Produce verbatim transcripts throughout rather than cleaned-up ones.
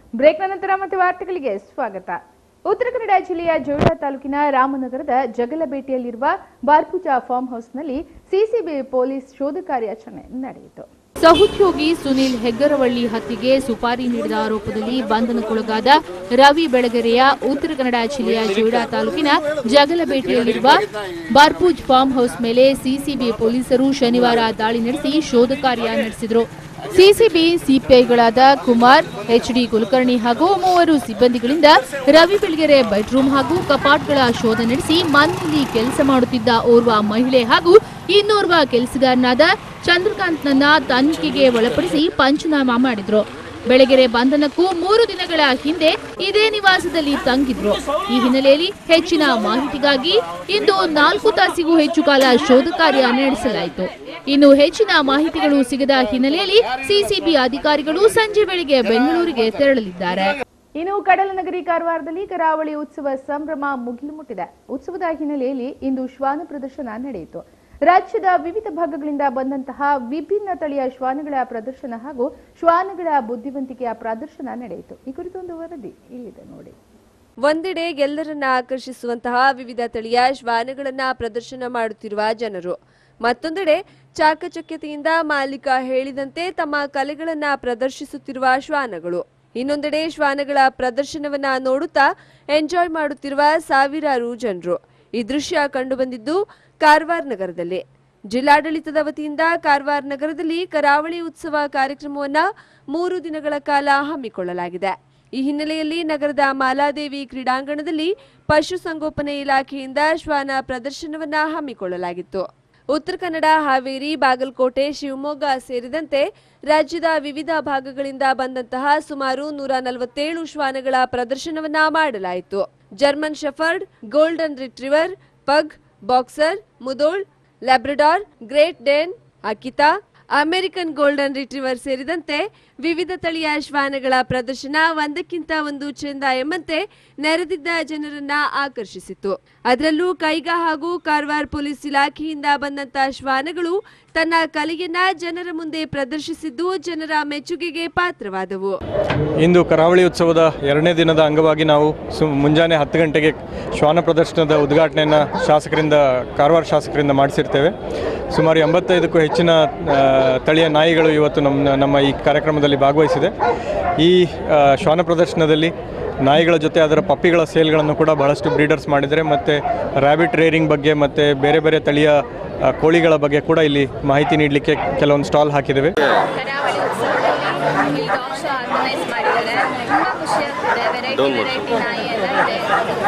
ಬ್ರೇಕ್ನ ನಂತರ ಮತ್ತೆ ವಾರ್ತೆಗಳಿಗೆ ಸ್ವಾಗತ. ಉತ್ತರ ಕನ್ನಡ ಜಿಲ್ಲೆಯ ಜೋಯಿಡಾ ತಾಲೂಕಿನ ರಾಮನಗರದ ಜಗಲಬೇಟೆಯಲ್ಲಿರುವ ಬಾರ್ಪೂಜಾ ಫಾರ್ಮ್ ಹೌಸ್ನಲ್ಲಿ ಸಿಸಿಬಿ ಪೊಲೀಸ್ ಶೋಧ ಕಾರ್ಯಾಚರಣೆ ನಡೆಯಿತು. ಸಹೋದ್ಯೋಗಿ ಸುನಿಲ್ ಹೆಗ್ಗರವಳ್ಳಿ ಹತ್ಯೆಗೆ ಸುಪಾರಿ ನೀಡಿದ ಆರೋಪದಲ್ಲಿ ಬಂಧನಕ್ಕೊಳಗಾದ ರವಿ ಬೆಳಗೆರೆಯ ಉತ್ತರ ಕನ್ನಡ ಜಿಲ್ಲೆಯ ಜೋಯಿಡಾ ತಾಲೂಕಿನ ಜಗಲಬೇಟೆಯಲ್ಲಿರುವ ಬಾರ್ಪೂಜ್ ಫಾರ್ಮ್ ಹೌಸ್ ಮೇಲೆ ಸಿಸಿಬಿ ಪೊಲೀಸರು ಶನಿವಾರ ದಾಳಿ ನಡೆಸಿ ಶೋಧ ಕಾರ್ಯ ನಡೆಸಿದರು. ಸಿಸಿಬಿ ಸಿಪಿಐಗಳಾದ ಕುಮಾರ್, ಎಚ್ಡಿ ಕುಲಕರ್ಣಿ ಹಾಗೂ ಮೂವರು ಸಿಬ್ಬಂದಿಗಳಿಂದ ರವಿ ಬೆಳಗೆರೆ ಬೆಡ್ರೂಮ್ ಹಾಗೂ ಕಪಾಟ್ಗಳ ಶೋಧ ನಡೆಸಿ ಮನೆಯಲ್ಲಿ ಕೆಲಸ ಮಾಡುತ್ತಿದ್ದ ಓರ್ವ ಮಹಿಳೆ ಹಾಗೂ ಇನ್ನೋರ್ವ ಕೆಲಸಗಾರನಾದ ಚಂದ್ರಕಾಂತ್ನನ್ನ ತನಿಖೆಗೆ ಒಳಪಡಿಸಿ ಪಂಚನಾಮ ಮಾಡಿದ್ರು. ಬೆಳಗೆರೆ ಬಂಧನಕ್ಕೂ ಮೂರು ದಿನಗಳ ಹಿಂದೆ ಇದೇ ನಿವಾಸದಲ್ಲಿ ತಂಗಿದ್ರು. ಈ ಹಿನ್ನೆಲೆಯಲ್ಲಿ ಹೆಚ್ಚಿನ ಮಾಹಿತಿಗಾಗಿ ಇಂದು ನಾಲ್ಕು ತಾಸಿಗೂ ಹೆಚ್ಚು ಕಾಲ ಶೋಧ ಕಾರ್ಯ ನಡೆಸಲಾಯಿತು. ಇನ್ನು ಹೆಚ್ಚಿನ ಮಾಹಿತಿಗಳು ಸಿಗದ ಹಿನ್ನೆಲೆಯಲ್ಲಿ ಸಿಸಿಬಿ ಅಧಿಕಾರಿಗಳು ಸಂಜೆ ವೇಳೆಗೆ ಬೆಂಗಳೂರಿಗೆ ತೆರಳಲಿದ್ದಾರೆ. ಇನ್ನು ಕಡಲನಗರಿ ಕಾರವಾರದಲ್ಲಿ ಕರಾವಳಿ ಉತ್ಸವ ಸಂಭ್ರಮ ಮುಗಿಲು ಮುಟ್ಟಿದೆ. ಉತ್ಸವದ ಹಿನ್ನೆಲೆಯಲ್ಲಿ ಇಂದು ಶ್ವಾನ ಪ್ರದರ್ಶನ ನಡೆಯಿತು. ರಾಜ್ಯದ ವಿವಿಧ ಭಾಗಗಳಿಂದ ಬಂದಂತಹ ವಿಭಿನ್ನ ತಳಿಯ ಶ್ವಾನಗಳ ಪ್ರದರ್ಶನ ಹಾಗೂ ಶ್ವಾನಗಳ ಬುದ್ಧಿವಂತಿಕೆಯ ಪ್ರದರ್ಶನ ನಡೆಯಿತು. ಈ ಕುರಿತೊಂದು ವರದಿ ಇಲ್ಲಿದೆ ನೋಡಿ. ಒಂದೆಡೆ ಎಲ್ಲರನ್ನ ಆಕರ್ಷಿಸುವಂತಹ ವಿವಿಧ ತಳಿಯ ಶ್ವಾನಗಳನ್ನ ಪ್ರದರ್ಶನ ಮಾಡುತ್ತಿರುವ ಜನರು, ಮತ್ತೊಂದೆಡೆ ಚಾಕಚಕ್ಯತೆಯಿಂದ ಮಾಲೀಕ ಹೇಳಿದಂತೆ ತಮ್ಮ ಕಲೆಗಳನ್ನ ಪ್ರದರ್ಶಿಸುತ್ತಿರುವ ಶ್ವಾನಗಳು, ಇನ್ನೊಂದೆಡೆ ಶ್ವಾನಗಳ ಪ್ರದರ್ಶನವನ್ನ ನೋಡುತ್ತಾ ಎಂಜಾಯ್ ಮಾಡುತ್ತಿರುವ ಸಾವಿರಾರು ಜನರು. ಈ ದೃಶ್ಯ ಕಂಡುಬಂದಿದ್ದು ಕಾರವಾರ ನಗರದಲ್ಲಿ. ಜಿಲ್ಲಾಡಳಿತದ ವತಿಯಿಂದ ಕಾರವಾರ ನಗರದಲ್ಲಿ ಕರಾವಳಿ ಉತ್ಸವ ಕಾರ್ಯಕ್ರಮವನ್ನ ಮೂರು ದಿನಗಳ ಕಾಲ ಹಮ್ಮಿಕೊಳ್ಳಲಾಗಿದೆ. ಈ ಹಿನ್ನೆಲೆಯಲ್ಲಿ ನಗರದ ಮಾಲಾದೇವಿ ಕ್ರೀಡಾಂಗಣದಲ್ಲಿ ಪಶುಸಂಗೋಪನೆ ಇಲಾಖೆಯಿಂದ ಶ್ವಾನ ಪ್ರದರ್ಶನವನ್ನ ಹಮ್ಮಿಕೊಳ್ಳಲಾಗಿತ್ತು. ಉತ್ತರ ಕನ್ನಡ, ಹಾವೇರಿ, ಬಾಗಲಕೋಟೆ, ಶಿವಮೊಗ್ಗ ಸೇರಿದಂತೆ ರಾಜ್ಯದ ವಿವಿಧ ಭಾಗಗಳಿಂದ ಬಂದಂತಹ ಸುಮಾರು ನೂರ ನಲವತ್ತೇಳು ಶ್ವಾನಗಳ ಪ್ರದರ್ಶನವನ್ನ ಮಾಡಲಾಯಿತು. German shepherd, golden retriever, pug, boxer, Mudhol, Labrador, Great Dane, Akita, American golden retriever ಸೇರಿದಂತೆ ವಿವಿಧ ತಳಿಯ ಶ್ವಾನಗಳ ಪ್ರದರ್ಶನ ಒಂದಕ್ಕಿಂತ ಒಂದು ಚೆಂದ ಎಂಬಂತೆ ನೆರೆದಿದ್ದ ಜನರನ್ನ ಆಕರ್ಷಿಸಿತು. ಅದರಲ್ಲೂ ಕೈಗಾ ಹಾಗೂ ಕಾರವಾರ ಪೊಲೀಸ್ ಇಲಾಖೆಯಿಂದ ಬಂದಂತ ಶ್ವಾನಗಳು ತನ್ನ ಕಲೆಯನ್ನ ಜನರ ಮುಂದೆ ಪ್ರದರ್ಶಿಸಿದ್ದು ಜನರ ಮೆಚ್ಚುಗೆಗೆ ಪಾತ್ರವಾದವು. ಇಂದು ಕರಾವಳಿ ಉತ್ಸವದ ಎರಡನೇ ದಿನದ ಅಂಗವಾಗಿ ನಾವು ಮುಂಜಾನೆ ಹತ್ತು ಗಂಟೆಗೆ ಶ್ವಾನ ಪ್ರದರ್ಶನದ ಉದ್ಘಾಟನೆಯನ್ನು ಶಾಸಕರಿಂದ ಕಾರವಾರ ಶಾಸಕರಿಂದ ಮಾಡಿಸಿರ್ತೇವೆ. ಸುಮಾರು ಎಂಬತ್ತೈದಕ್ಕೂ ಹೆಚ್ಚಿನ ತಳಿಯ ನಾಯಿಗಳು ಇವತ್ತು ನಮ್ಮ ನಮ್ಮ ಈ ಕಾರ್ಯಕ್ರಮದಲ್ಲಿ ಭಾಗವಹಿಸಿದೆ. ಈ ಶ್ವಾನ ಪ್ರದರ್ಶನದಲ್ಲಿ ನಾಯಿಗಳ ಜೊತೆ ಅದರ ಪಪ್ಪಿಗಳ ಸೇಲ್ಗಳನ್ನು ಕೂಡ ಬಹಳಷ್ಟು ಬ್ರೀಡರ್ಸ್ ಮಾಡಿದ್ದಾರೆ. ಮತ್ತು ರ್ಯಾಬಿಟ್ ರೇರಿಂಗ್ ಬಗ್ಗೆ ಮತ್ತು ಬೇರೆ ಬೇರೆ ತಳಿಯ ಕೋಳಿಗಳ ಬಗ್ಗೆ ಕೂಡ ಇಲ್ಲಿ ಮಾಹಿತಿ ನೀಡಲಿಕ್ಕೆ ಕೆಲವೊಂದು ಸ್ಟಾಲ್ ಹಾಕಿದ್ದೇವೆ. ಕರಾವಳಿ ಉತ್ಸವದಲ್ಲಿ ಡಾಗ್ ಶೋ ಆರ್ಗನೈಸ್ ಮಾಡಿದ್ದಾರೆ. ತುಂಬ ಖುಷಿ ಆಗ್ತಿದೆ. ವೆರೈಟಿ ವೆರೈಟಿ ನಾಯಿ ಎಲ್ಲ ಇದೆ.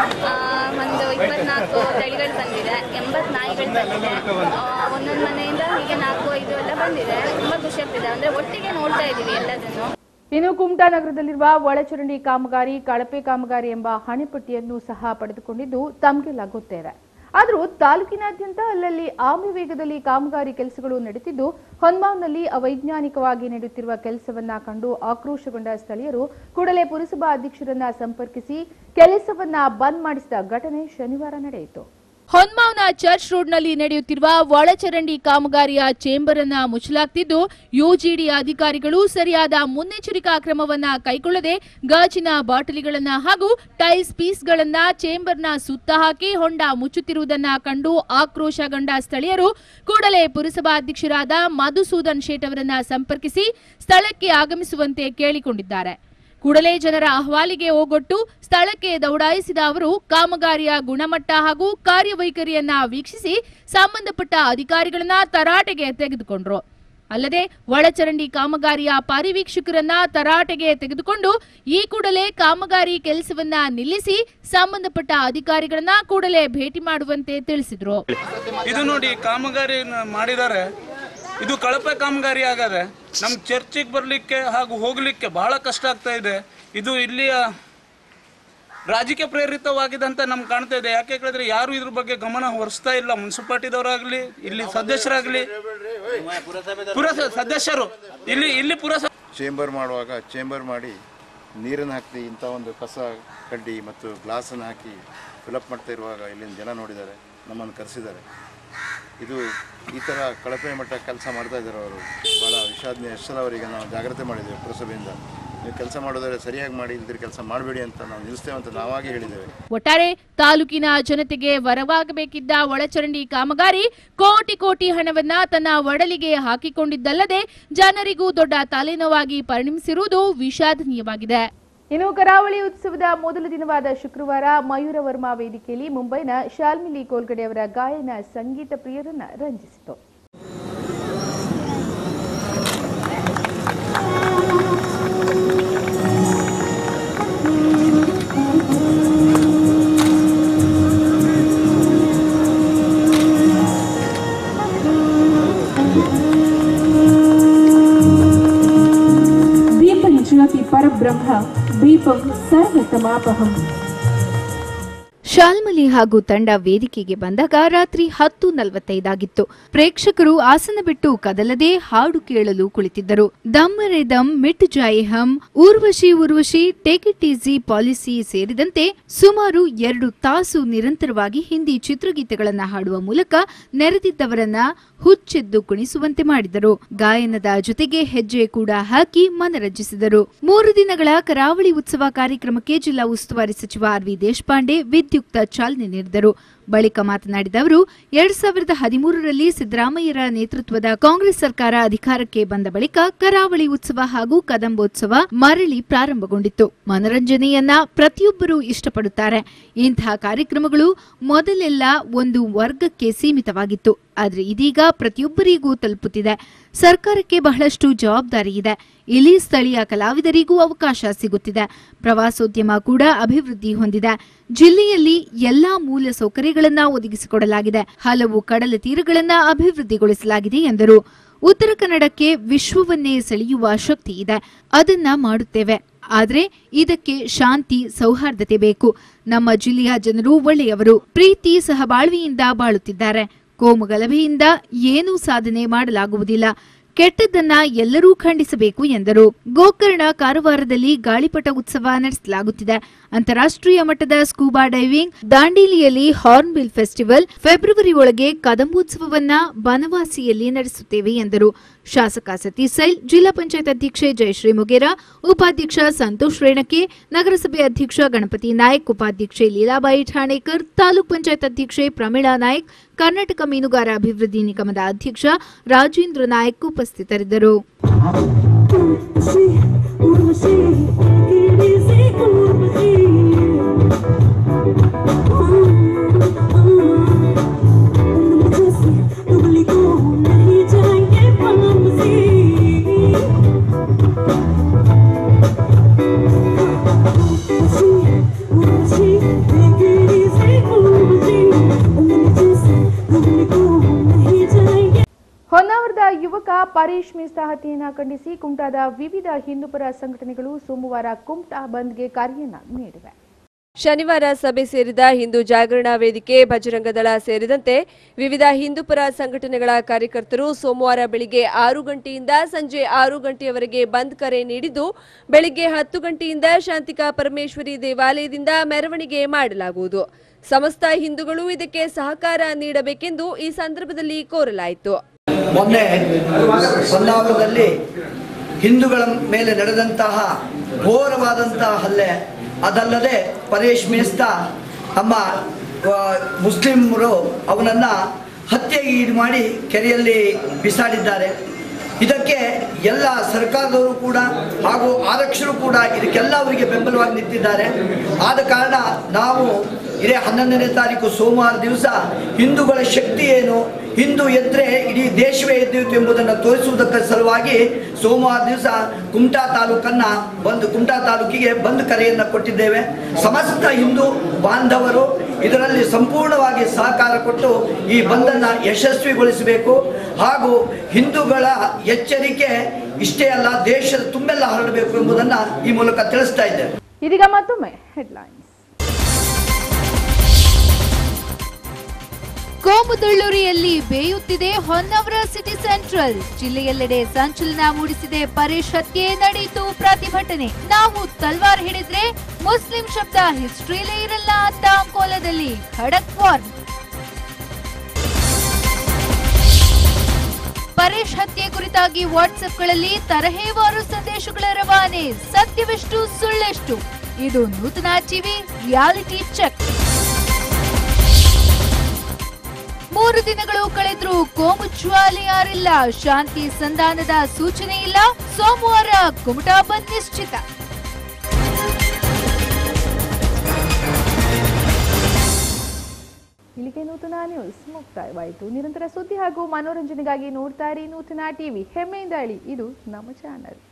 ಒಂದು ಇಪ್ಪತ್ನಾಲ್ಕು ತಳಿಗಳು ಬಂದಿದೆ, ಎಂಬತ್ತು ನಾಯಿಗಳು ಬಂದಿದೆ. ಒಂದೊಂದು ಮನೆಯಿಂದ ಹೀಗೆ ನಾಲ್ಕು ಐದು ಎಲ್ಲ ಬಂದಿದೆ. ತುಂಬ ಖುಷಿ ಆಗ್ತಿದೆ. ಅಂದರೆ ಒಟ್ಟಿಗೆ ನೋಡ್ತಾ ಇದ್ದೀವಿ ಎಲ್ಲದನ್ನು. ಇನ್ನು ಕುಮಟಾ ನಗರದಲ್ಲಿರುವ ಒಳಚರಂಡಿ ಕಾಮಗಾರಿ, ಕಳಪೆ ಕಾಮಗಾರಿ ಎಂಬ ಹಣೆಪಟ್ಟಿಯನ್ನು ಸಹ ಪಡೆದುಕೊಂಡಿದ್ದು ತಮಗೆಲ್ಲ ಗೊತ್ತೇವೆ. ಆದರೂ ತಾಲೂಕಿನಾದ್ಯಂತ ಅಲ್ಲಲ್ಲಿ ಆಮೆ ವೇಗದಲ್ಲಿ ಕಾಮಗಾರಿ ಕೆಲಸಗಳು ನಡೆಯುತ್ತಿದ್ದು, ಹೊನ್ಮಾವ್ನಲ್ಲಿ ಅವೈಜ್ಞಾನಿಕವಾಗಿ ನಡೆಯುತ್ತಿರುವ ಕೆಲಸವನ್ನ ಕಂಡು ಆಕ್ರೋಶಗೊಂಡ ಸ್ಥಳೀಯರು ಕೂಡಲೇ ಪುರಸಭಾ ಅಧ್ಯಕ್ಷರನ್ನ ಸಂಪರ್ಕಿಸಿ ಕೆಲಸವನ್ನ ಬಂದ್ ಮಾಡಿಸಿದ ಘಟನೆ ಶನಿವಾರ ನಡೆಯಿತು. ಹೊನ್ಮಾವ್ನ ಚರ್ಚ್ ರೋಡ್ನಲ್ಲಿ ನಡೆಯುತ್ತಿರುವ ಒಳಚರಂಡಿ ಕಾಮಗಾರಿಯ ಚೇಂಬರ್ ಅನ್ನ ಮುಚ್ಚಲಾಗ್ತಿದ್ದು, ಯುಜಿಡಿ ಅಧಿಕಾರಿಗಳು ಸರಿಯಾದ ಮುನ್ನೆಚ್ಚರಿಕಾ ಕ್ರಮವನ್ನ ಕೈಗೊಳ್ಳದೆ ಗಾಜಿನ ಬಾಟಲಿಗಳನ್ನ ಹಾಗೂ ಟೈಲ್ಸ್ ಪೀಸ್ಗಳನ್ನ ಚೇಂಬರ್ನ ಸುತ್ತ ಹಾಕಿ ಹೊಂಡ ಮುಚ್ಚುತ್ತಿರುವುದನ್ನ ಕಂಡು ಆಕ್ರೋಶಗೊಂಡ ಸ್ಥಳೀಯರು ಕೂಡಲೇ ಪುರಸಭಾಧ್ಯಕ್ಷರಾದ ಮಧುಸೂದನ್ ಶೇಟ್ ಅವರನ್ನ ಸಂಪರ್ಕಿಸಿ ಸ್ಥಳಕ್ಕೆ ಆಗಮಿಸುವಂತೆ ಕೇಳಿಕೊಂಡಿದ್ದಾರೆ. ಕೂಡಲೇ ಜನರ ಅಹವಾಲಿಗೆ ಓಗೊಟ್ಟು ಸ್ಥಳಕ್ಕೆ ದೌಡಾಯಿಸಿದ ಅವರು ಕಾಮಗಾರಿಯ ಗುಣಮಟ್ಟ ಹಾಗೂ ಕಾರ್ಯವೈಖರಿಯನ್ನ ವೀಕ್ಷಿಸಿ ಸಂಬಂಧಪಟ್ಟ ಅಧಿಕಾರಿಗಳನ್ನ ತರಾಟೆಗೆ ತೆಗೆದುಕೊಂಡ್ರು. ಅಲ್ಲದೆ ಒಳಚರಂಡಿ ಕಾಮಗಾರಿಯ ಪರಿವೀಕ್ಷಕರನ್ನ ತರಾಟೆಗೆ ತೆಗೆದುಕೊಂಡು ಈ ಕೂಡಲೇ ಕಾಮಗಾರಿ ಕೆಲಸವನ್ನ ನಿಲ್ಲಿಸಿ ಸಂಬಂಧಪಟ್ಟ ಅಧಿಕಾರಿಗಳನ್ನ ಕೂಡಲೇ ಭೇಟಿ ಮಾಡುವಂತೆ ತಿಳಿಸಿದ್ರು. ಇದು ನೋಡಿ ಕಾಮಗಾರಿ ಮಾಡಿದ್ದಾರೆ, ಇದು ಕಳಪೆ ಕಾಮಗಾರಿ ಆಗದೆ ನಮ್ಮ ಚರ್ಚಿಗೆ ಬರಲಿಕ್ಕೆ ಹಾಗೂ ಹೋಗಲಿಕ್ಕೆ ಬಹಳ ಕಷ್ಟ ಆಗ್ತಾ ಇದೆ. ಇದು ಇಲ್ಲಿಯ ರಾಜಕೀಯ ಪ್ರೇರಿತವಾಗಿದೆ ನಮ್ಗೆ ಕಾಣ್ತಾ ಇದೆ. ಯಾಕೆ ಹೇಳಿದ್ರೆ ಯಾರು ಇದ್ರ ಬಗ್ಗೆ ಗಮನ ಹರಿಸ್ತಾ ಇಲ್ಲ. ಮುನ್ಸಿಪಾಲಿಟಿದವರಾಗಲಿ, ಇಲ್ಲಿ ಸದಸ್ಯರಾಗಲಿ, ಪುರಸಭೆ ಸದಸ್ಯರು ಇಲ್ಲಿ ಇಲ್ಲಿ ಪುರಸಭೆ ಚೇಂಬರ್ ಮಾಡುವಾಗ ಚೇಂಬರ್ ಮಾಡಿ ನೀರನ್ನು ಹಾಕಿ ಇಂಥ ಒಂದು ಕಸ ಕಡ್ಡಿ ಮತ್ತು ಗ್ಲಾಸನ್ನು ಹಾಕಿ ಫಿಲಪ್ ಮಾಡ್ತಾ ಇರುವಾಗ ಇಲ್ಲಿನ ಜನ ನೋಡಿದ್ದಾರೆ, ನಮ್ಮನ್ನು ಕರೆಸಿದ್ದಾರೆ. ಇದು ಈ ಥರ ಕಳಪೆ ಮಟ್ಟ ಕೆಲಸ ಮಾಡ್ತಾ ಇದ್ದಾರೆ ಅವರು. ಭಾಳ ವಿಷಾದನೀಯ. ಎಷ್ಟರ ಅವರಿಗೆ ನಾವು ಜಾಗ್ರತೆ ಮಾಡಿದ್ದೇವೆ ಪುರಸಭೆಯಿಂದ. ನೀವು ಕೆಲಸ ಮಾಡೋದಾದ್ರೆ ಸರಿಯಾಗಿ ಮಾಡಿ, ಇಲ್ದಿರ ಕೆಲಸ ಮಾಡಬೇಡಿ ಅಂತ ನಾವು ನಿಲ್ಲಿಸ್ತೇವೆ ಅಂತ ನಾವಾಗಿ ಹೇಳಿದ್ದೇವೆ. ಒಟ್ಟಾರೆ ತಾಲೂಕಿನ ಜನತೆಗೆ ವರವಾಗಬೇಕಿದ್ದ ಒಳಚರಂಡಿ ಕಾಮಗಾರಿ ಕೋಟಿ ಕೋಟಿ ಹಣವನ್ನ ತನ್ನ ಒಡಲಿಗೆ ಹಾಕಿಕೊಂಡಿದ್ದಲ್ಲದೆ ಜನರಿಗೂ ದೊಡ್ಡ ತಲೆನೋವಾಗಿ ಪರಿಣಮಿಸಿರುವುದು ವಿಷಾದನೀಯವಾಗಿದೆ. ಇನ್ನು ಕರಾವಳಿ ಉತ್ಸವದ ಮೊದಲ ದಿನವಾದ ಶುಕ್ರವಾರ ಮಯೂರ ವರ್ಮಾ ವೇದಿಕೆಯಲ್ಲಿ ಮುಂಬೈನ ಶಾಲ್ಮಿಲಿ ಕೋಲ್ಗಡೆ ಅವರ ಗಾಯನ ಸಂಗೀತ ಪ್ರಿಯರನ್ನ ರಂಜಿಸಿತು. परब्रह्म दीपं सर्वतमापहं. ಶಾಲ್ಮಲಿ ಹಾಗೂ ತಂಡ ವೇದಿಕೆಗೆ ಬಂದಾಗ ರಾತ್ರಿ ಹತ್ತು ನಲವತ್ತೈದಾಗಿತ್ತು. ಪ್ರೇಕ್ಷಕರು ಆಸನ ಬಿಟ್ಟು ಕದಲದೆ ಹಾಡು ಕೇಳಲು ಕುಳಿತಿದ್ದರು. ದಮ್ಮರೆ ದಮ್ ಮಿಟ್ ಜಾಯೆ ಹಮ್, Urvashi Urvashi, take it easy policy ಸೇರಿದಂತೆ ಸುಮಾರು ಎರಡು ತಾಸು ನಿರಂತರವಾಗಿ ಹಿಂದಿ ಚಿತ್ರಗೀತೆಗಳನ್ನು ಹಾಡುವ ಮೂಲಕ ನೆರೆದಿದ್ದವರನ್ನ ಹುಚ್ಚೆದ್ದು ಕುಣಿಸುವಂತೆ ಮಾಡಿದರು. ಗಾಯನದ ಜೊತೆಗೆ ಹೆಜ್ಜೆ ಕೂಡ ಹಾಕಿ ಮನರಂಜಿಸಿದರು. ಮೂರು ದಿನಗಳ ಕರಾವಳಿ ಉತ್ಸವ ಕಾರ್ಯಕ್ರಮಕ್ಕೆ ಜಿಲ್ಲಾ ಉಸ್ತುವಾರಿ ಸಚಿವ ಆರ್ ವಿ ದೇಶಪಾಂಡೆ ವಿದ್ಯುಕ್ತ ಚಾಲನೆ ನೀಡಿದರು. ಬಳಿಕ ಮಾತನಾಡಿದ ಅವರು, ಎರಡ್ ಸಾವಿರದ ಹದಿಮೂರರಲ್ಲಿ ಸಿದ್ದರಾಮಯ್ಯರ ನೇತೃತ್ವದ ಕಾಂಗ್ರೆಸ್ ಸರ್ಕಾರ ಅಧಿಕಾರಕ್ಕೆ ಬಂದ ಬಳಿಕ ಕರಾವಳಿ ಉತ್ಸವ ಹಾಗೂ ಕದಂಬೋತ್ಸವ ಮರಳಿ ಪ್ರಾರಂಭಗೊಂಡಿತ್ತು. ಮನರಂಜನೆಯನ್ನ ಪ್ರತಿಯೊಬ್ಬರೂ ಇಷ್ಟಪಡುತ್ತಾರೆ. ಇಂತಹ ಕಾರ್ಯಕ್ರಮಗಳು ಮೊದಲೆಲ್ಲ ಒಂದು ವರ್ಗಕ್ಕೆ ಸೀಮಿತವಾಗಿತ್ತು. ಆದರೆ ಇದೀಗ ಪ್ರತಿಯೊಬ್ಬರಿಗೂ ತಲುಪುತ್ತಿದೆ. ಸರ್ಕಾರಕ್ಕೆ ಬಹಳಷ್ಟು ಜವಾಬ್ದಾರಿ ಇದೆ. ಇಲ್ಲಿ ಸ್ಥಳೀಯ ಕಲಾವಿದರಿಗೂ ಅವಕಾಶ ಸಿಗುತ್ತಿದೆ. ಪ್ರವಾಸೋದ್ಯಮ ಕೂಡ ಅಭಿವೃದ್ಧಿ ಹೊಂದಿದೆ. ಜಿಲ್ಲೆಯಲ್ಲಿ ಎಲ್ಲಾ ಮೂಲ ಸೌಕರ್ಯಗಳನ್ನು ಒದಗಿಸಿಕೊಡಲಾಗಿದೆ. ಹಲವು ಕಡಲ ತೀರಗಳನ್ನು ಅಭಿವೃದ್ಧಿಗೊಳಿಸಲಾಗಿದೆ ಎಂದರು. ಉತ್ತರ ಕನ್ನಡಕ್ಕೆ ವಿಶ್ವವನ್ನೇ ಸೆಳೆಯುವ ಶಕ್ತಿ ಇದೆ. ಅದನ್ನ ಮಾಡುತ್ತೇವೆ. ಆದರೆ ಇದಕ್ಕೆ ಶಾಂತಿ, ಸೌಹಾರ್ದತೆ ಬೇಕು. ನಮ್ಮ ಜಿಲ್ಲೆಯ ಜನರು ಒಳ್ಳೆಯವರು, ಪ್ರೀತಿ ಸಹಬಾಳ್ವೆಯಿಂದ ಬಾಳುತ್ತಿದ್ದಾರೆ. ಕೋಮು ಗಲಭೆಯಿಂದ ಏನೂ ಸಾಧನೆ ಮಾಡಲಾಗುವುದಿಲ್ಲ. ಕೆಟ್ಟದ್ದನ್ನ ಎಲ್ಲರೂ ಖಂಡಿಸಬೇಕು ಎಂದರು. ಗೋಕರ್ಣ ಕಾರವಾರದಲ್ಲಿ ಗಾಳಿಪಟ ಉತ್ಸವ ನಡೆಸಲಾಗುತ್ತಿದೆ. ಅಂತಾರಾಷ್ಟ್ರೀಯ ಮಟ್ಟದ ಸ್ಕೂಬಾ ಡೈವಿಂಗ್, ದಾಂಡೇಲಿಯಲ್ಲಿ ಹಾರ್ನ್ಬಿಲ್ ಫೆಸ್ಟಿವಲ್, ಫೆಬ್ರವರಿ ಒಳಗೆ ಕದಂಬೋತ್ಸವವನ್ನ ಬನವಾಸಿಯಲ್ಲಿ ನಡೆಸುತ್ತೇವೆ ಎಂದರು. ಶಾಸಕ ಸತೀಶ್ ಸೈಲ್, ಜಿಲ್ಲಾ ಪಂಚಾಯತ್ ಅಧ್ಯಕ್ಷೆ ಜಯಶ್ರೀ ಮುಗೇರಾ, ಉಪಾಧ್ಯಕ್ಷ ಸಂತೋಷ್ ರೇಣಕೆ, ನಗರಸಭೆ ಅಧ್ಯಕ್ಷ ಗಣಪತಿ ನಾಯಕ್, ಉಪಾಧ್ಯಕ್ಷೆ ಲೀಲಾಬಾಯಿ ಠಾಣೇಕರ್, ತಾಲೂಕ್ ಪಂಚಾಯತ್ ಅಧ್ಯಕ್ಷೆ ಪ್ರಮೀಳಾ ನಾಯಕ್, ಕರ್ನಾಟಕ ಮೀನುಗಾರ ಅಭಿವೃದ್ಧಿ ನಿಗಮದ ಅಧ್ಯಕ್ಷ ರಾಜೇಂದ್ರ ನಾಯಕ್ ಉಪಸ್ಥಿತರಿದ್ದರು. ಹೊನ್ನಾವರದ ಯುವಕ ಪರೇಶ್ ಮಿಸ್ತಾ ಹತ್ಯೆಯನ್ನು ಖಂಡಿಸಿ ಕುಮಟಾದ ವಿವಿಧ ಹಿಂದೂಪರ ಸಂಘಟನೆಗಳು ಸೋಮವಾರ ಕುಮಟಾ ಬಂದ್ಗೆ ಕರೆಯನ್ನ ನೀಡಿವೆ. ಶನಿವಾರ ಸಭೆ ಸೇರಿದ ಹಿಂದೂ ಜಾಗರಣಾ ವೇದಿಕೆ, ಬಜರಂಗದಳ ಸೇರಿದಂತೆ ವಿವಿಧ ಹಿಂದೂಪರ ಸಂಘಟನೆಗಳ ಕಾರ್ಯಕರ್ತರು ಸೋಮವಾರ ಬೆಳಿಗ್ಗೆ ಆರು ಗಂಟೆಯಿಂದ ಸಂಜೆ ಆರು ಗಂಟೆಯವರೆಗೆ ಬಂದ್ ಕರೆ ನೀಡಿದ್ದು, ಬೆಳಿಗ್ಗೆ ಹತ್ತು ಗಂಟೆಯಿಂದ ಶಾಂತಿಕಾ ಪರಮೇಶ್ವರಿ ದೇವಾಲಯದಿಂದ ಮೆರವಣಿಗೆ ಮಾಡಲಾಗುವುದು. ಸಮಸ್ತ ಹಿಂದೂಗಳು ಇದಕ್ಕೆ ಸಹಕಾರ ನೀಡಬೇಕೆಂದು ಈ ಸಂದರ್ಭದಲ್ಲಿ ಕೋರಲಾಯಿತು. ಮೊನ್ನೆ ಹೊನ್ನಾವರದಲ್ಲಿ ಹಿಂದೂಗಳ ಮೇಲೆ ನಡೆದಂತಹ ಘೋರವಾದಂತಹ ಹಲ್ಲೆ, ಅದಲ್ಲದೆ ಪರೇಶ್ ಮೇಸ್ತಾ ನಮ್ಮ ಮುಸ್ಲಿಮರು ಅವನನ್ನು ಹತ್ಯೆಗೆ ಈಡು ಮಾಡಿ ಕೆರೆಯಲ್ಲಿ ಬಿಸಾಡಿದ್ದಾರೆ. ಇದಕ್ಕೆ ಎಲ್ಲ ಸರ್ಕಾರದವರು ಕೂಡ ಹಾಗೂ ಆರಕ್ಷಕರು ಕೂಡ ಇದಕ್ಕೆಲ್ಲ ಅವರಿಗೆ ಬೆಂಬಲವಾಗಿ ನಿಂತಿದ್ದಾರೆ. ಆದ ಕಾರಣ ನಾವು ಇದೇ ಹನ್ನೊಂದನೇ ತಾರೀಕು ಸೋಮವಾರ ದಿವಸ ಹಿಂದೂಗಳ ಶಕ್ತಿ ಏನು, ಹಿಂದೂ ಎದ್ರೆ ಇಡೀ ದೇಶವೇ ಎದ್ದಿತ್ತು ಎಂಬುದನ್ನು ತೋರಿಸುವುದಕ್ಕೆ ಸಲುವಾಗಿ ಸೋಮವಾರ ದಿವಸ ಕುಮಟಾ ತಾಲೂಕನ್ನ ಬಂದು ಕುಮಟಾ ತಾಲೂಕಿಗೆ ಬಂದ್ ಕರೆಯನ್ನು ಕೊಟ್ಟಿದ್ದೇವೆ. ಸಮಸ್ತ ಹಿಂದೂ ಬಾಂಧವರು ಇದರಲ್ಲಿ ಸಂಪೂರ್ಣವಾಗಿ ಸಹಕಾರ ಕೊಟ್ಟು ಈ ಬಂದನ್ನು ಯಶಸ್ವಿಗೊಳಿಸಬೇಕು. ಹಾಗೂ ಹಿಂದೂಗಳ ಎಚ್ಚರಿಕೆ ಇಷ್ಟೇ ಅಲ್ಲ, ದೇಶದ ತುಂಬೆಲ್ಲ ಹರಡಬೇಕು ಎಂಬುದನ್ನು ಈ ಮೂಲಕ ತಿಳಿಸ್ತಾ ಇದ್ದೇವೆ. ಇದೀಗ ಮತ್ತೊಮ್ಮೆ ಹೆಡ್ಲೈನ್ಸ್. ಕೋಮುದಳ್ಳೂರಿಯಲ್ಲಿ ಬೇಯುತ್ತಿದೆ ಹೊನ್ನಾವರ ಸಿಟಿ ಸೆಂಟ್ರಲ್. ಜಿಲ್ಲೆಯೆಲ್ಲೆಡೆ ಸಂಚಲನ ಮೂಡಿಸಿದೆ ಪರೇಶ್ ಹತ್ಯೆ. ನಡೆಯಿತು ಪ್ರತಿಭಟನೆ. ನಾವು ತಲ್ವಾರ್ ಹಿಡಿದ್ರೆ ಮುಸ್ಲಿಂ ಶಬ್ದ ಹಿಸ್ಟ್ರಿಲೇ ಇರಲ್ಲ ಅಂತ ಅಂಕೋಲದಲ್ಲಿ ಖಡಕ್ ವಾರ್ನ್. ಪರೇಶ್ ಹತ್ಯೆ ಕುರಿತಾಗಿ ವಾಟ್ಸ್ಆಪ್ಗಳಲ್ಲಿ ತರಹೇವಾರು ಸಂದೇಶಗಳ ರವಾನೆ. ಸತ್ಯವೆಷ್ಟು ಸುಳ್ಳೆಷ್ಟು? ಇದು ನೂತನ ಟಿವಿ ರಿಯಾಲಿಟಿ ಚೆಕ್. ಮೂರು ದಿನಗಳು ಕಳೆದ್ರೂ ಕೋಮು ಜ್ವಾಲೆ ಯಾರಿಲ್ಲ, ಶಾಂತಿ ಸಂಧಾನದ ಸೂಚನೆ ಇಲ್ಲ. ಸೋಮವಾರ ಕುಮಟಾ ಬಂದ್ ನಿಶ್ಚಿತ. ಇಲ್ಲಿಗೆ ನೂತನ ನ್ಯೂಸ್ ಮುಕ್ತಾಯವಾಯಿತು. ನಿರಂತರ ಸುದ್ದಿ ಹಾಗೂ ಮನೋರಂಜನೆಗಾಗಿ ನೋಡ್ತಾ ಇರಿ ನೂತನ ಟಿವಿ. ಹೆಮ್ಮೆಯಿಂದ ಹೇಳಿ, ಇದು ನಮ್ಮ ಚಾನಲ್.